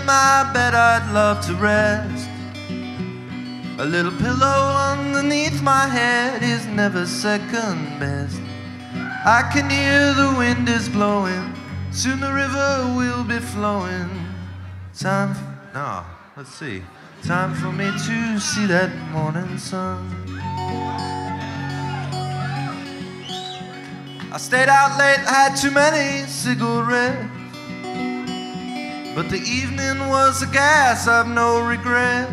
in my bed I'd love to rest. A little pillow underneath my head is never second best. I can hear the wind is blowing, soon the river will be flowing. Time for me to see that morning sun. I stayed out late, had too many cigarettes, but the evening was a gas, I've no regret.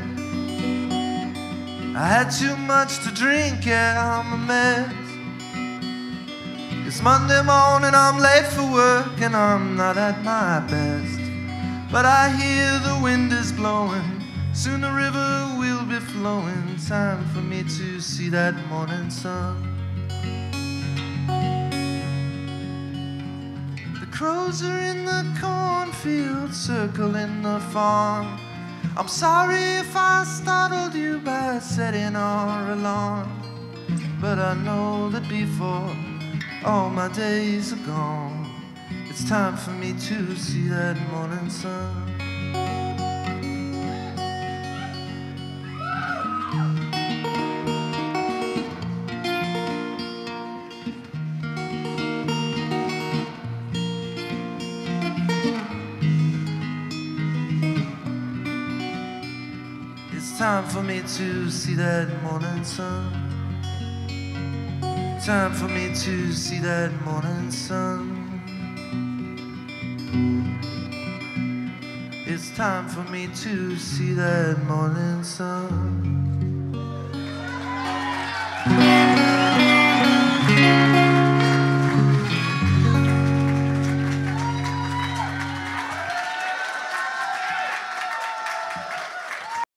I had too much to drink, yeah, I'm a mess. It's Monday morning, I'm late for work, and I'm not at my best. But I hear the wind is blowing, soon the river will be flowing. Time for me to see that morning sun. The crows are in the cornfield, circling the farm. I'm sorry if I startled you by setting our alarm, but I know that before all my days are gone, it's time for me to see that morning sun. It's time for me to see that morning sun. Time for me to see that morning sun. It's time for me to see that morning sun.